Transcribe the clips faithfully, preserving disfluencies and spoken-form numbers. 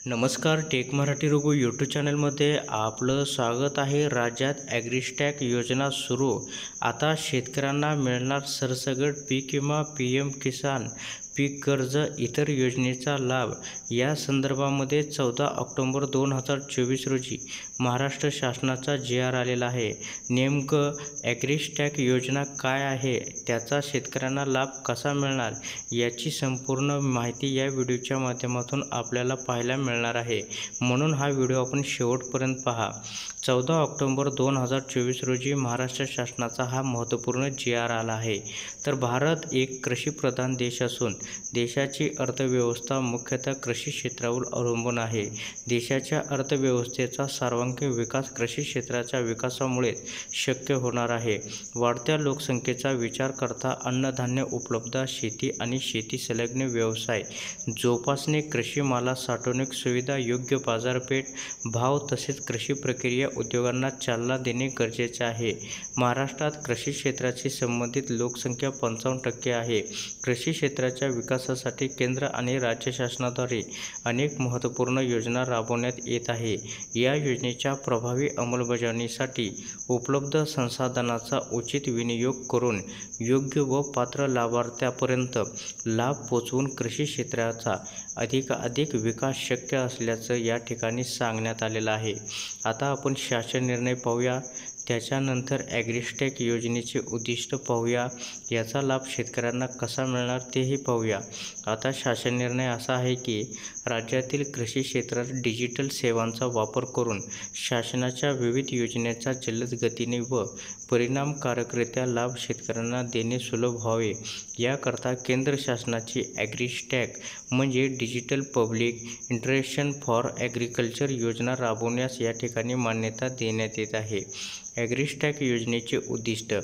नमस्कार, take Marathi Raghu YouTube चॅनलमध्ये आपलं स्वागत आहे. राज्यात ॲग्रिस्टॅक योजना सुरू. आता शेतकऱ्यांना मिळणार सरसकट पीक विमा, पी एम किसान पीक कर्ज, इतर योजनेचा लाभ. या संदर्भामध्ये चौदा ऑक्टोबर दोन हजार चोवीस रोजी महाराष्ट्र शासनाचा जी आर आलेला आहे. नेमकं ॲग्रिस्टॅक योजना काय आहे, त्याचा शेतकऱ्यांना लाभ कसा मिळणार, याची संपूर्ण माहिती या व्हिडिओच्या माध्यमातून आपल्याला पाहायला मिळणार आहे. म्हणून हा व्हिडिओ आपण शेवटपर्यंत पहा. चौदा ऑक्टोबर दोन हजार चोवीस रोजी महाराष्ट्र शासनाचा हा महत्त्वपूर्ण जी आर आला आहे. तर भारत एक कृषीप्रधान देश असून देशाची अर्थव्यवस्था मुख्यतः कृषी क्षेत्रावर अवलंबून आहे. देशाच्या अर्थव्यवस्थेचा सर्वांगीण विकास कृषी क्षेत्राच्या विकासामुळेच शक्य होणार आहे. वाढत्या लोकसंख्येचा विचार करता अन्नधान्य उपलब्धता, शेती आणि शेती संलग्न व्यवसाय जोपासणे, कृषी माला साठवणूक सुविधा, योग्य बाजारपेठ भाव तसेच कृषी प्रक्रिया उद्योगांना चालना देणे गरजेचे आहे. महाराष्ट्रात कृषी क्षेत्राशी संबंधित लोकसंख्या पंचावन्न टक्के आहे. कृषी क्षेत्राच्या विकासासाठी केंद्र आणि राज्य शासनाद्वारे अनेक महत्त्वपूर्ण योजना राबवण्यात येत आहे. या योजनेच्या प्रभावी अंमलबजावणीसाठी उपलब्ध संसाधनांचा उचित विनियोग करून योग्य व पात्र लाभार्थ्यांपर्यंत लाभ पोहोचवून कृषी क्षेत्राचा अधिकाधिक विकास शक्य असल्याचं या ठिकाणी सांगण्यात आलेलं आहे. आता आपण शासन निर्णय पाहूया, त्याच्यानंतर ॲग्रिस्टॅक योजनेचे उद्दिष्ट पाहूया, याचा लाभ शेतकऱ्यांना कसा मिळणार तेही पाहूया. आता शासन निर्णय असा आहे की राज्यातील कृषी क्षेत्रात डिजिटल सेवांचा वापर करून शासनाच्या विविध योजनेचा जलद गतीने व परिणामकारकरित्या लाभ शेतकऱ्यांना देणे सुलभ व्हावे, याकरता केंद्र शासनाची ॲग्रिस्टॅक म्हणजे digital public interaction for agriculture योजना राबवण्यास या ठिकाणी मान्यता देण्यात येत आहे. ॲग्रिस्टॅक योजनेचे उद्दिष्ट: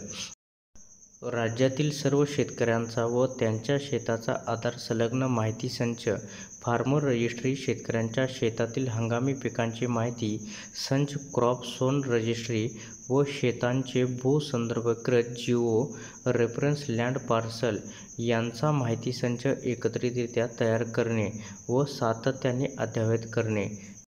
राज्यातील सर्व शेतकऱ्यांचा व त्यांच्या शेताचा आधार संलग्न माहिती संच, फार्मर रजिस्ट्री, शेतकऱ्यांच्या शेतातील हंगामी पिकांची माहिती संच, क्रॉप झोन रजिस्ट्री व शेतांचे भूसंदर्भकृत जिओ रेफरन्स लँड पार्सल यांचा माहिती संच एकत्रितरित्या तयार करणे व सातत्याने अद्ययावत करणे.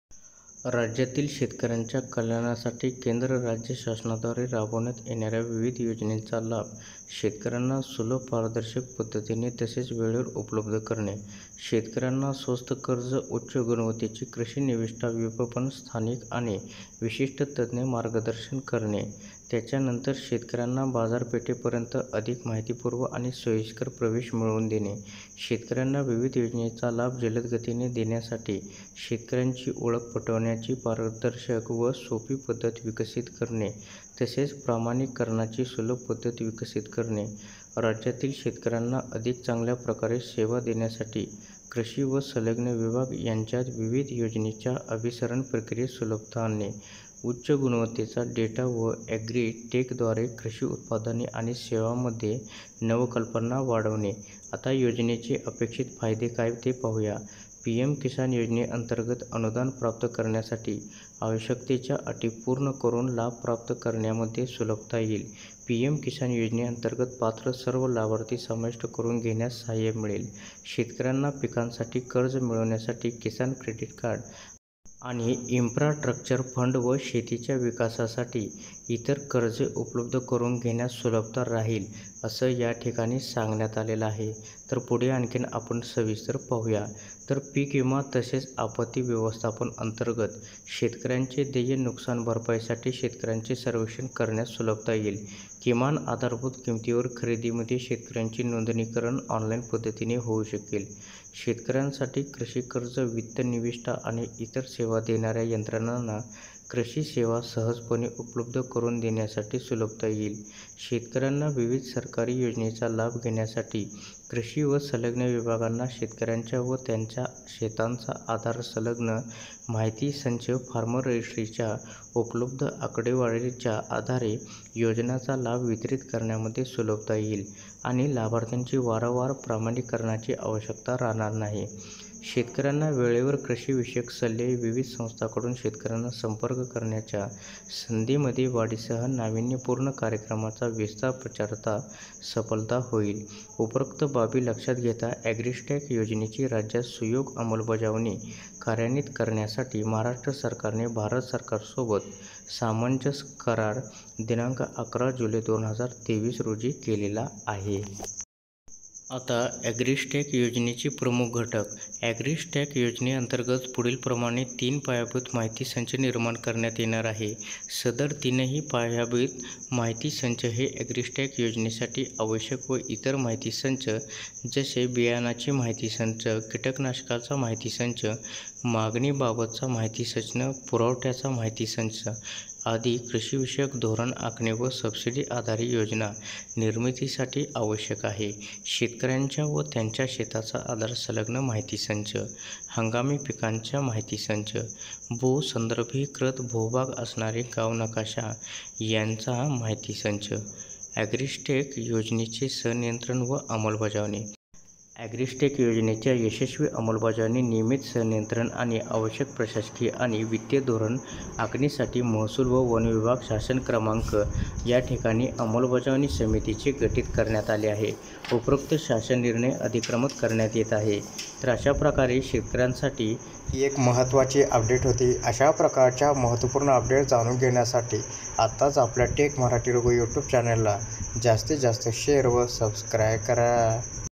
राज्यातील शेतकऱ्यांच्या कल्याणासाठी केंद्र राज्य शासनाद्वारे राबवण्यात येणाऱ्या विविध योजनांचा लाभ शेतकऱ्यांना सुलभ, पारदर्शक पद्धतीने तसेच वेळेवर उपलब्ध करणे. शेतकऱ्यांना स्वस्त कर्ज, उच्च गुणवत्तेची कृषी निविष्ठा विपणन, स्थानिक आणि विशिष्ट तज्ज्ञ मार्गदर्शन करणे. त्याच्यानंतर शेतकऱ्यांना बाजारपेठेपर्यंत अधिक माहितीपूर्ण आणि सोयीस्कर प्रवेश मिळवून देणे. शेतकऱ्यांना विविध योजनेचा लाभ जलद गतीने देण्यासाठी शेतकऱ्यांची ओळख पटवण्याची पारदर्शक व सोपी पद्धत विकसित करणे तसेच प्रमाणीकरणाची सुलभ पद्धत विकसित करणे. राज्यातील शेतकऱ्यांना अधिक चांगल्या प्रकारे सेवा देण्यासाठी कृषी व संलग्न विभाग यांच्यात विविध योजनेच्या अभिसरण प्रक्रियेत सुलभता आणणे. उच्च गुणवत्तेचा डेटा व ॲग्री टेकद्वारे कृषी उत्पादने आणि सेवांमध्ये नवकल्पना वाढवणे. आता योजनेचे अपेक्षित फायदे काय ते पाहूया. पी एम किसान योजनेअंतर्गत अनुदान प्राप्त करण्यासाठी आवश्यकतेच्या अटी पूर्ण करून लाभ प्राप्त करण्यामध्ये सुलभता येईल. पी एम किसान योजनेअंतर्गत पात्र सर्व लाभार्थी समाविष्ट करून घेण्यास सहाय्य मिळेल. शेतकऱ्यांना पिकांसाठी कर्ज मिळवण्यासाठी किसान क्रेडिट कार्ड आणि इन्फ्रास्ट्रक्चर फंड व शेतीच्या विकासासाठी इतर कर्जे उपलब्ध करून घेण्यास सुलभता राहील, असं या ठिकाणी सांगण्यात आलेलं आहे. तर पुढे आणखीन आपण सविस्तर पाहूया. तर पीक विमा तसेच आपत्ती व्यवस्थापन अंतर्गत शेतकऱ्यांचे देय नुकसान भरपाईसाठी शेतकऱ्यांचे सर्वेक्षण करण्यास सुलभता येईल. किमान आधारभूत किमतीवर खरेदीमध्ये शेतकऱ्यांची नोंदणीकरण ऑनलाईन पद्धतीने होऊ शकेल. शेतकऱ्यांसाठी कृषी कर्ज, वित्त निविष्ठा आणि इतर सेवा देणाऱ्या यंत्रणांना कृषी सेवा सहजपणे उपलब्ध करून देण्यासाठी सुलभता येईल. शेतकऱ्यांना विविध सरकारी योजनेचा लाभ घेण्यासाठी कृषी व संलग्न विभागांना शेतकऱ्यांच्या व त्यांच्या शेतांचा आधार संलग्न माहिती संच, फार्मर रजिस्ट्रीच्या उपलब्ध आकडेवारीच्या आधारे योजनांचा लाभ वितरित करण्यामध्ये सुलभता येईल आणि लाभार्थ्यांची वारंवार प्रमाणीकरणाची आवश्यकता राहणार नाही. शेतकऱ्यांना वेळेवर कृषीविषयक सल्ले, विविध संस्थांकडून शेतकऱ्यांना संपर्क करण्याच्या संधीमध्ये वाढीसह नाविन्यपूर्ण कार्यक्रमाचा विस्तार प्रचारार्थ सफलता होईल. उपरोक्त बाबी लक्षात घेता ॲग्रिस्टॅक योजनेची राज्यात सुयोग्य अंमलबजावणी कार्यान्वित करण्यासाठी महाराष्ट्र सरकारने भारत सरकारसोबत सामंजस्य करार दिनांक अकरा जुलै दोन हजार तेवीस रोजी केलेला आहे. आता ॲग्रिस्टॅक योजनेचे प्रमुख घटक. ॲग्रिस्टॅक योजनेअंतर्गत पुढीलप्रमाणे तीन पायाभूत माहिती संच निर्माण करण्यात येणार आहे. सदर तीनही पायाभूत माहिती संच हे ॲग्रिस्टॅक योजनेसाठी आवश्यक व इतर माहिती संच जसे बियाणांची माहिती संच, कीटकनाशकाचा माहिती संच, मागणीबाबतचा माहिती संच, पुरवठ्याचा माहिती संच आदी कृषीविषयक धोरण आखणे व सबसिडी आधारित योजना निर्मितीसाठी आवश्यक आहे. शेतकऱ्यांच्या व त्यांच्या शेताचा आधार संलग्न माहिती संच, हंगामी पिकांच्या माहिती संच, भू संदर्भीकृत भूभाग असणारे गाव नकाशा यांचा माहिती संच. ॲग्रिस्टॅक योजनेचे संनियंत्रण व अंमलबजावणी. ॲग्रिस्टॅक योजनेच्या यशस्वी अंमलबजावणी, नियमित संनियंत्रण आणि आवश्यक प्रशासकीय आणि वित्तीय धोरण आखणीसाठी महसूल व वन विभाग शासन क्रमांक या ठिकाणी अंमलबजावणी समितीचे गठीत करण्यात आले आहे. उपरोक्त शासन निर्णय अधिक्रमित करण्यात येत आहे. तर अशा प्रकारे शेतकऱ्यांसाठी ही एक महत्त्वाची अपडेट होती. अशा प्रकारच्या महत्त्वपूर्ण अपडेट जाणून घेण्यासाठी आत्ताच आपल्या टेक मराठी रघु यूट्यूब चॅनलला जास्तीत जास्त शेअर व सबस्क्राईब करा.